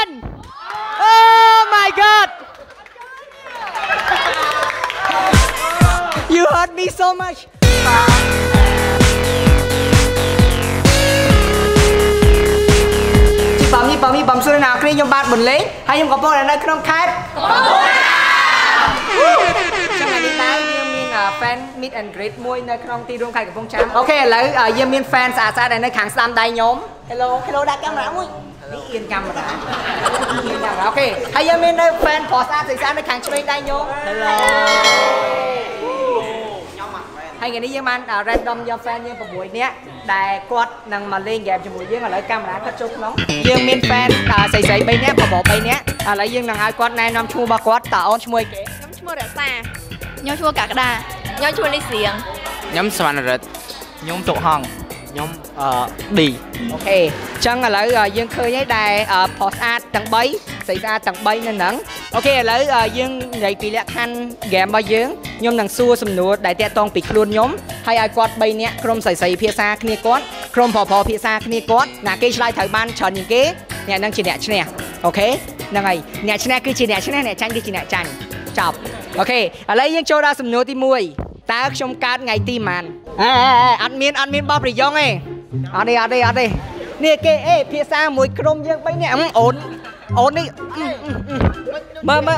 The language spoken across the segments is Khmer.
Oh my god You hurt me so much បំសួរណាគ្នាខ្ញុំបាទបន្លេងហើយខ្ញុំកំពុងនៅក្នុងខេត្តចាំថ្ងៃនេះដែរយើងមាន fan meet and greet មួយនៅក្នុងទីរួមខេត្តកំពង់ចាមអូខេឥឡូវយើងមាន fan ស្អាតៗដែលនៅខាងស្ដាំដៃខ្ញុំ Hello ដាក់កាមេរ៉ាមួយនេះអៀនកាមេរ៉ាអូខេហើយយើងមាននៅ fan ប្រុសស្អាតស្អាតនៅខាងឆ្វេងដៃខ្ញុំ Hello ហើយថ្ងៃនេះយើងបាន random យក fan យើង6នាក់ដែលគាត់នឹងមកលេង game ជាមួយយើងឥឡូវកាមេរ៉ាគាត់ចូលក្នុងយើងមាន fan ស្រី3នាក់ប្រុស3នាក់ឥឡូវយើងនឹងឲ្យគាត់ណែនាំឈ្មោះរបស់គាត់តើអូនឈ្មោះអីគេខ្ញុំឈ្មោះរក្សាខ្ញុំឈ្មោះកាក្តាខ្ញុំឈ្មោះលីសៀងខ្ញុំសវណ្ណរិទ្ធខ្ញុំតុកហងខ្ញុំឌីអូខេអញ្ចឹងឥឡូវយើងឃើញហើយដែលប្រុសស្អាតទាំង3ស្រីស្អាតទាំង3នៅហ្នឹងអូខេឥឡូវយើងនិយាយពីលក្ខខណ្ឌ game របស់យើងខ្ញុំនឹងសួរសំណួរដែលតាក់ទងពីខ្លួនខ្ញុំហើយឲ្យគាត់3នាក់ក្រុមស្រីភាសាគ្នាគាត់ក្រុមប្រុសភាសាគ្នាគាត់ណាគេឆ្លើយត្រូវបានច្រើនជាងគេអ្នកនឹងជាអ្នកឈ្នះអូខេហ្នឹងហើយអ្នកឈ្នះគឺជាអ្នកឈ្នះអ្នកចាញ់គឺជាអ្នកចាញ់ចប់អូខេឥឡូវយើងចូលដល់សំណួរទី1តើខ្ញុំកើតថ្ងៃទីម៉ានអត់មានបោះប្រយ៉ងទេអត់ទេនេះគេភាសាមួយក្រុមយើង3នាក់អូននេះមើល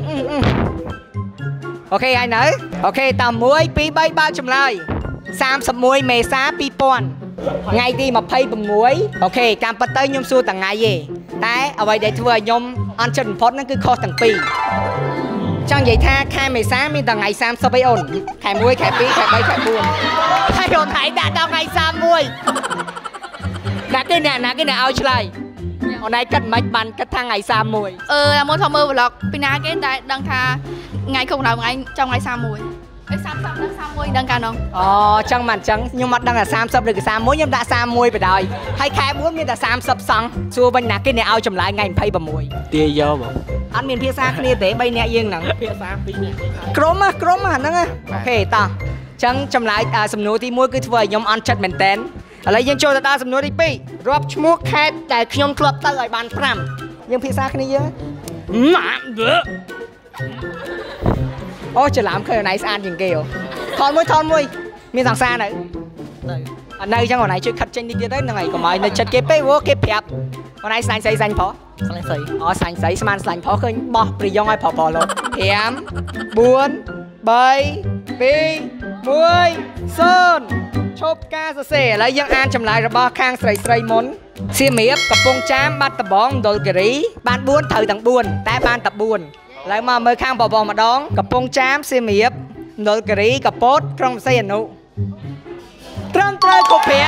អូខេហើយនៅអូខេតើ1 2 3បើកចម្លើយ31មេសា2000ថ្ងៃទី26អូខេតាមពិតទៅខ្ញុំសួរទាំងថ្ងៃទេតែអ្វីដែលធ្វើឲ្យខ្ញុំអន់ចិត្តបំផុតហ្នឹងគឺខុសទាំងពីរចង់និយាយថាខែមេសាមានតែថ្ងៃ30អីអូនខែ1ខែ2ខែ3ខែ4ហើយអូនថ្ងៃដាក់ដល់ថ្ងៃ31ដាក់គេអ្នកណាគេឲ្យឆ្លើយអូនឯងគិតមិនបានគិតថាថ្ងៃ31មុនថាមើល vlog ពីណាគេតែដឹងថាថ្ងៃខុសដៅថ្ងៃចង់ថ្ងៃ3130ដល់31ដឹងកាលនោះអូចឹងមិនចឹងខ្ញុំអត់ដឹងថា30ឬក៏31ខ្ញុំដាក់31បណ្ដោយហើយខែ4មានតែ30សង់សួរវិញណាគេអ្នកឲ្យចម្លើយថ្ងៃ26ទាយកបងអត់មានភាសាគ្នាទេ3នាក់យើងហ្នឹងភាសា2នាក់ក្រុមហ្នឹងអូខេតោះចឹងចម្លើយសំណួរទី1គឺធ្វើឲ្យខ្ញុំអន់ចិត្តមែនតើឥឡូវយើងចូលទៅដល់សំណួរទី2រាប់ឈ្មោះខេត្តដែលខ្ញុំធ្លាប់ទៅឲ្យបាន5យើងភាសាគ្នាយើងអូច្រឡំឃើញអូនឯងស្អាតជាងគេថនមួយមានសង្សារនៅអញ្ចឹងអូនឯងជួយខិតចេញតិចទៀតទៅហ្នឹងហើយកុំឲ្យនៅចិត្តគេពេកព្រោះគេប្រាប់អូនឯងស្លាញ់ស្រីស្លាញ់ប្រុសស្លាញ់ស្រីអូស្លាញ់ស្រីស្មានស្លាញ់ប្រុសឃើញបោះប្រយ៉ងឲ្យប្រុសលោត5 4 3 2 1 0ឈប់ការសរសេរឥឡូវយើងអានចម្លើយរបស់ខាងស្រីមុនសៀមរាបកំពង់ចាមបាត់ដំបងមណ្ឌលគិរីបាន4ត្រូវទាំង4តែបានតែ4ឥឡូវមកមើលខាងបបោះម្ដងកំពង់ចាមសៀមរាបមណ្ឌលគិរីកពតក្រុងសីហនុត្រឹមត្រូវគ្រប់5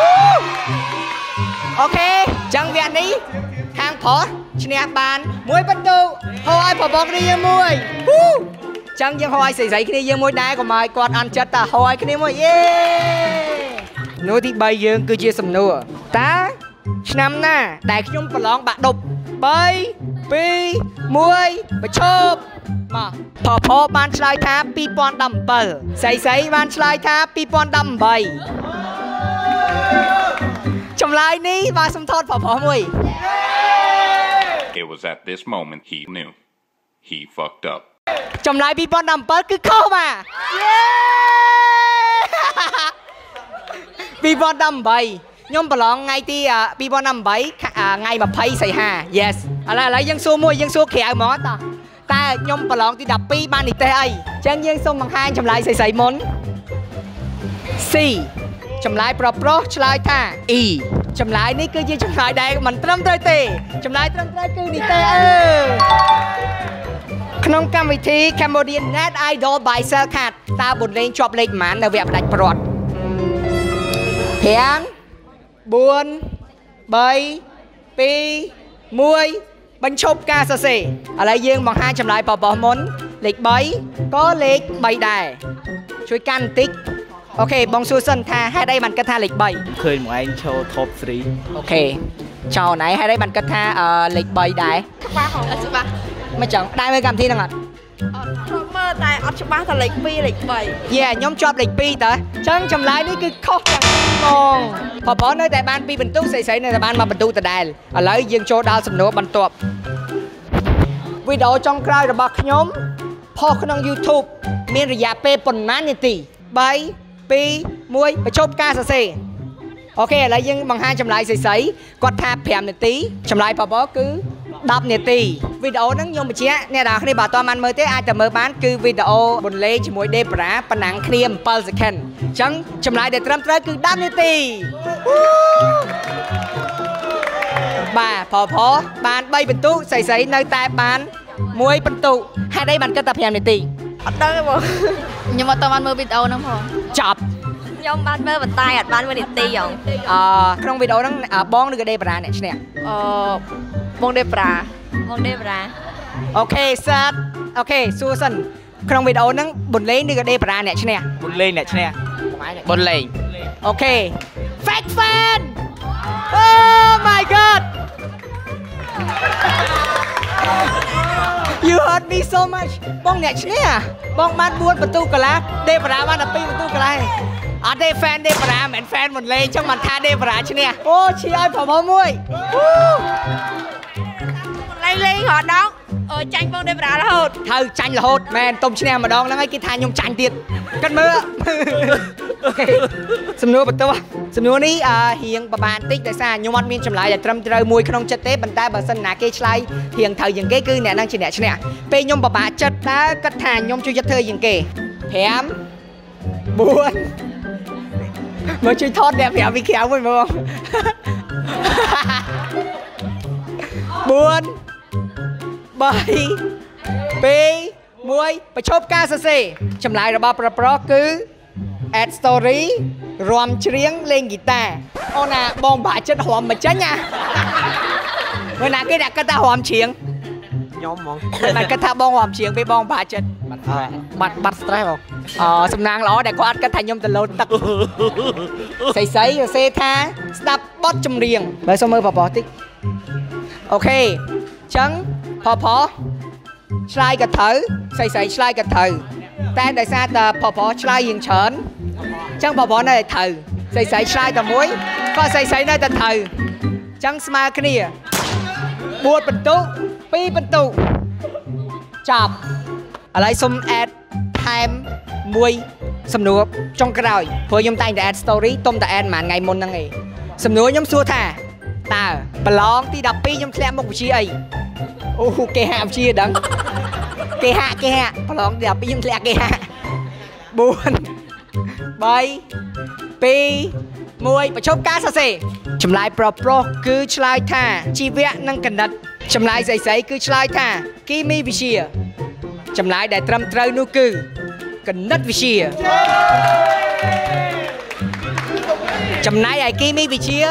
អូខេចឹងវគ្គនេះខាងប្រុសឈ្នះបាន1ពិន្ទុហៅឲ្យបបោះគ្នាយើងមួយចឹងយើងហៅឲ្យស្រីគ្នាយើងមួយដែរកុំឲ្យគាត់អន់ចិត្តតែហៅឲ្យគ្នាមួយយេនោះទី3យើងគឺជាសំណួរតើឆ្នាំណាដែលខ្ញុំប្រឡងបាក់ដប់3 2 1បញ្ឈប់មកផបានឆ្លើយថា2017ស្រីបានឆ្លើយថា2018ចម្លើយនេះបាទសំថតផមួយ It was at this moment he knew he fucked up ចម្លើយ2017គឺខុសបាទ2018ខ្ញុំប្រឡងថ្ងៃទី2018ថ្ងៃ20សីហា yes ឥឡូវយើងសួរក្រៅហ្មងតោះតែខ្ញុំប្រឡងទី12បាននិទេសអីអញ្ចឹងយើងសូមបង្ហាញចម្លើយស្រីមុន C ចម្លើយប្រុសឆ្លើយថា E ចម្លើយនេះគឺជាចម្លើយដែលមិនត្រឹមត្រូវទេចម្លើយត្រឹមត្រូវគឺនិទេសក្នុងកម្មវិធី Cambodian Net Idol by Cellcat តើបុនលេងជាប់លេខប៉ុន្មាននៅវគ្គផ្ដាច់ព្រាត់5 4 3 2 1បញ្ឈប់ការសរសេរឥឡូវយើងបង្ហាញចម្លើយបបោះមុនលេខ3ក៏លេខ3ដែរជួយកាន់បន្តិចអូខេបងសួរសិនថាហេតុអីបានគិតថាលេខ3ឃើញមកឯងឈរ top 3អូខេចោលណៃហេតុអីបានគិតថាលេខ3ដែរច្បាស់មិនចឹងដែរមើលកម្មវិធីហ្នឹងអត់មើលតែអត់ច្បាស់តែលេខ2លេខ3 ខ្ញុំជាប់លេខ2តើចឹងចម្លើយនេះគឺខុសទាំងហ្មងបងនៅតែបាន2បន្ទុកស្រីនៅតែបាន1បន្ទុកដដែលឥឡូវយើងចូលដល់សំណួរបន្ទាប់វីដេអូចុងក្រោយរបស់ខ្ញុំផុសក្នុង YouTube មានរយៈពេលប៉ុន្មាននាទី3 2 1បញ្ចប់ការសរសេរអូខេឥឡូវយើងបង្ហាញចម្លើយស្រីគាត់ថា5នាទីចម្លើយបបគឺ10នាទីវីដេអូហ្នឹងខ្ញុំបញ្ជាក់អ្នកនរគ្នាបើអត់ទាន់បានមើលទេអាចទៅមើលបានគឺវីដេអូបន្លេងជាមួយដេប្រាប៉ុណ្ណឹងគ្នា7 second អញ្ចឹងចម្លើយដែលត្រឹមត្រូវគឺ10នាទីបាទផបាន3បន្ទុកស្រីនៅតែបាន1បន្ទុកហេតុអីបានគិតតែ5នាទីអត់ដឹងទេបងខ្ញុំអត់បានមើលវីដេអូហ្នឹងផងចប់ខ្ញុំបានមើលបន្តែអត់បាន1នាទីហ៎ក្នុងវីដេអូហ្នឹងបងឬក៏ដេប្រាអ្នកឈ្នះបងដេប្រាអូខេសាត់អូខេសួរសិនក្នុងវីដេអូហ្នឹងប៊ុនលេងឬក៏ដេប្រាអ្នកឈ្នះប៊ុនលេងអ្នកឈ្នះប៊ុនលេងអូខេ Fake fan Oh my god You hurt me so much បងអ្នកឈ្នះបងបាន4បន្ទុកកន្លះដេប្រាបាន12បន្ទុកកន្លះអត់ទេ fan ដេប្រាមិន fan ប៊ុនលេងអញ្ចឹងមិនថាដេប្រាឈ្នះអូឈីឲ្យប្រមមួយលេងរហូតដល់ចាញ់បងដេប្រារហូតត្រូវចាញ់រហូតមែនទុំឈ្នះម្ដងហ្នឹងហើយគេថាខ្ញុំចាញ់ទៀតគិតមើលអូខេសំណួរបន្ទាប់សំណួរនេះរៀងប្រហែលតិចដោយសារខ្ញុំអត់មានចម្លើយដែលត្រឹមត្រូវមួយក្នុងចិត្តទេប៉ុន្តែបើសិនណាគេឆ្លើយរៀងត្រូវជាងគេគឺអ្នកហ្នឹងជាអ្នកឈ្នះពេលខ្ញុំប្រហែលចិត្តតើគិតថាខ្ញុំជួយចិត្តធ្វើជាងគេ5 4មកជួយថតអ្នក5ពីក្រៅវិញបង4 3 2 1បញ្ឈប់ការសរសេរចម្លើយរបស់ប្រុសគឺ add story រាំច្រៀងលេងហ្គីតាអូណាបងបាក់ចិត្តរាំមិនចេញណាមើលណាគេដាក់គិតថារាំច្រៀងខ្ញុំហ្មងតែគិតថាបងរាំច្រៀងពេលបងបាក់ចិត្តបាត់ stress បងសំណាងល្អដែលគាត់គិតថាខ្ញុំទៅលោតទឹកស្រីសរសេរថាស្ដាប់បទចម្រៀងបើសុំមើលបបោះតិចអូខេអញ្ចឹងផឆ្លើយក៏ត្រូវស្រីឆ្លើយក៏ត្រូវតែដោយសារតែផឆ្លើយរៀងច្រើនអញ្ចឹងផនៅតែត្រូវស្រីឆ្លើយតែមួយក៏ស្រីនៅតែត្រូវអញ្ចឹងស្មើគ្នា4បន្ទុក2បន្ទុកចប់ឥឡូវសុំ add ថែមមួយសំណួរចុងក្រោយព្រោះខ្ញុំតែងតែ add story ទុំតែ add មួយថ្ងៃមុនហ្នឹងឯងសំណួរខ្ញុំសួរថាតើប្រឡងទី12ខ្ញុំធ្លាក់មុខវិជ្ជាអីអូគេហាក់វិជ្ជាដឹងគេហាក់ប្រឡងទី12ខ្ញុំធ្លាក់គេហាក់4 3 2 1បញ្ឈប់ការសរសេរចម្លើយប្រុសគឺឆ្លើយថាជីវៈនិងគណិតចម្លើយស្រីគឺឆ្លើយថាគីមីវិទ្យាចម្លើយដែលត្រឹមត្រូវនោះគឺគណិតវិទ្យាចំណែកឯគីមីវិទ្យា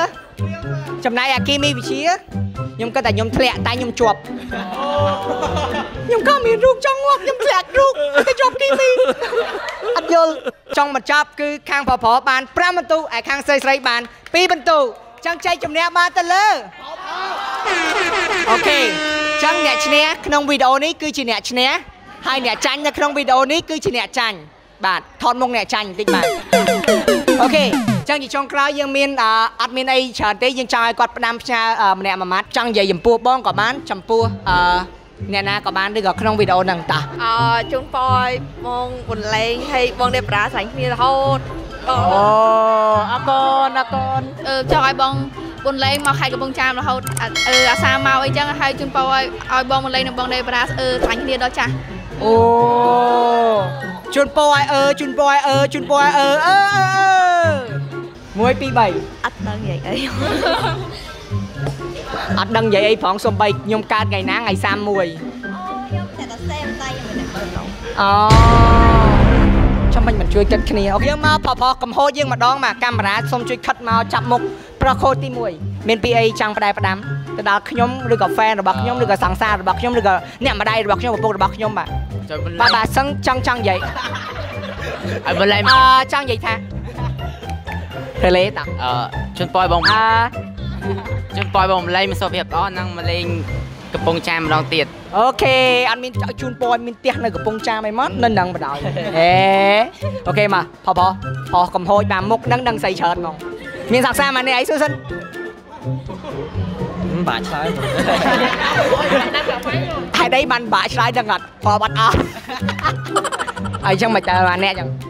ខ្ញុំគិតថាខ្ញុំធ្លាក់តែខ្ញុំជាប់ខ្ញុំក៏មានរូបចង់ងាប់ខ្ញុំធ្លាក់រូបទៅជាប់គីមីអត់យល់ចង់មកចាប់គឺខាងប្រុសបាន5បន្ទុកឯខាងស្រីបាន2បន្ទុកចឹងចែកជំនះបានទៅលើអូខេចឹងអ្នកឈ្នះក្នុងវីដេអូនេះគឺជាអ្នកឈ្នះហើយអ្នកចាញ់នៅក្នុងវីដេអូនេះគឺជាអ្នកចាញ់បាទថតមុខអ្នកចាញ់បន្តិចបាទអូខេចឹងជាចុងក្រោយយើងមានអត់មានអីច្រើនទេយើងចង់ឲ្យគាត់ផ្ដាំផ្ញើម្នាក់មួយម៉ាត់ចង់និយាយចំពោះបងក៏បានចំពោះអ្នកណាក៏បានឬក៏ក្នុងវីដេអូហ្នឹងតាជូនពរឲ្យបងប៊ុនលេងហើយបងដេប្រាស្រាញ់គ្នារហូតអូអរគុណចង់ឲ្យបងប៊ុនលេងមកខេត្តកំពង់ចាមរហូតអាសាមកអីចឹងហើយជូនពរឲ្យបងប៊ុនលេងនិងបងដេប្រាស្រាញ់គ្នាដល់ចាស់អូជូនពរឲ្យ1 2 3 អត់ដឹងនិយាយអីអត់ដឹងនិយាយអីផងសំបីខ្ញុំកើតថ្ងៃណាថ្ងៃ31 ខ្ញុំតែតែសេមដៃមិនដឹងអូចាំមិនជួយគិតគ្នាអូយើងមកផកំហូតយើងម្ដងមកកាមេរ៉ាសូមជួយខិតមកចាប់មុខប្រុសខូតទី1មានពីអីចង់ផ្ដែផ្ដាំទៅដល់ខ្ញុំឬក៏ fan របស់ខ្ញុំឬក៏សង្សាររបស់ខ្ញុំឬក៏អ្នកម្ដាយរបស់ខ្ញុំឪពុករបស់ខ្ញុំបាទសឹងចង់និយាយឲ្យបលែងចង់និយាយថាទៅលេតាជូនពរបងជូនពរបងលេងមានសុខភាពល្អនិងមកលេងកំពុងចាមម្ដងទៀតអូខេអត់មានជូនពរមានផ្ទះនៅកំពង់ចាមអីមកនៅនឹងបណ្ដោយអូខេមកផុសកំហូចតាមមុខនឹងស្អីច្រើនហ្មងមានសាក់សាមកនេះអីសួរសិនបាក់ឆ្លើយហេតុអីបានបាក់ឆ្លើយទាំងអត់ផុសបាត់អស់អញ្ចឹងមិនតើបានអ្នកអញ្ចឹង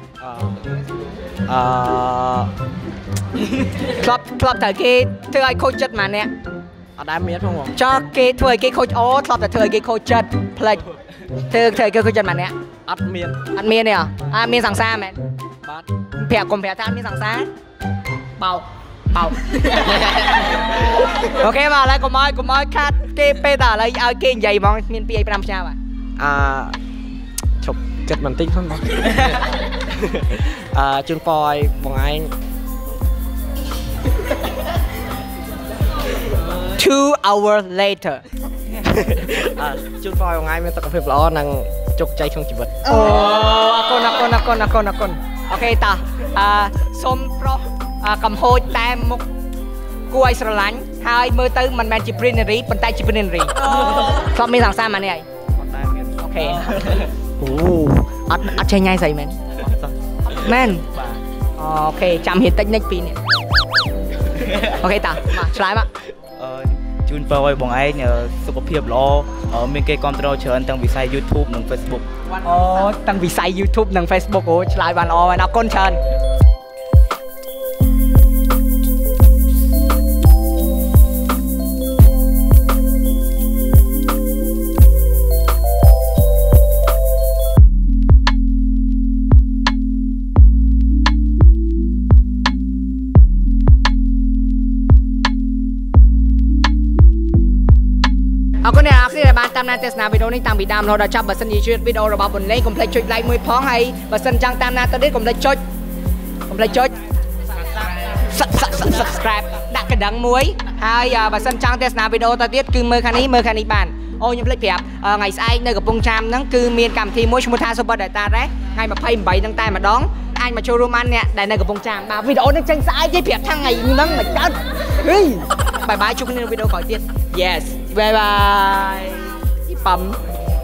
ធ្លាប់តែគេធ្វើឲ្យខូចចិត្តមកអ្នកអត់ដែរមានផងចោះគេធ្វើឲ្យគេខូចអូធ្លាប់តែធ្វើឲ្យគេខូចចិត្តផ្លេចធ្វើឲ្យគេខូចចិត្តមកអ្នកអត់មានទេមានសង្សារមែនបាទកុំប្រាប់ថាមានសង្សារបោកអូខេមកឥឡូវកុំឲ្យខាត់គេពេលតែឥឡូវឲ្យគេនិយាយហ្មងមាន2 5ផ្សាបាទឈប់ចិត្តបន្តិចផងបងជូនពរឲ្យបងឯង 2 hours later ជូនពរឲ្យបងឯងមានសុខភាពល្អនិងជោគជ័យក្នុងជីវិតអូអរគុណអូខេតាសូមប្រុសកំហូចតែមុខគួរឲ្យស្រឡាញ់ហើយមើលទៅមិនមែនជា greenery ប៉ុន្តែជា greenery ធ្លាប់មានសង្សារមកនេះហើយអត់ដែរមានអូខេអូអត់ចេញញ៉ៃស្អីមែនមែនបាទអូខេចាំហៀតិចនិច2នេះអូខេតាមកឆ្លើយមកជូនពរឲ្យបងឯងសុខភាពល្អមានគេគ្រប់គ្រងច្រើនទាំងវិស័យ YouTube និង Facebook អូទាំងវិស័យ YouTube និង Facebook អូឆ្លើយបានល្អហើយអរគុណច្រើនអរគុណអ្នកនរគ្នាដែលបានតាមដានទស្សនាវីដេអូនេះតាំងពីដើមរហូតដល់ចប់បើសិនជាជួយវីដេអូរបស់បុនលេងកុំភ្លេចចុច like មួយផងហើយបើសិនចង់តាមដានទៅទៀតកុំភ្លេចចុច subscribe ដាក់កណ្ដឹងមួយហើយបើសិនចង់ទស្សនាវីដេអូទៅទៀតគឺមើលខាងនេះបានអូខ្ញុំភ្លេចប្រាប់ថ្ងៃស្អែកនៅកំពង់ចាមហ្នឹងគឺមានកម្មវិធីមួយឈ្មោះថា Super Data ដែរថ្ងៃ28ហ្នឹងតែម្ដងអាចមកចូលរួមបានអ្នកដែលនៅកំពង់ចាមបាទវីដេអូនេះចេញស្អែកទេប្រាប់ថាថ្ងៃហ្នឹងមិនកើតហីបាយជួបគ្នានៅវីដេអូក្រោយទៀត Yes bye bye ប៉ំ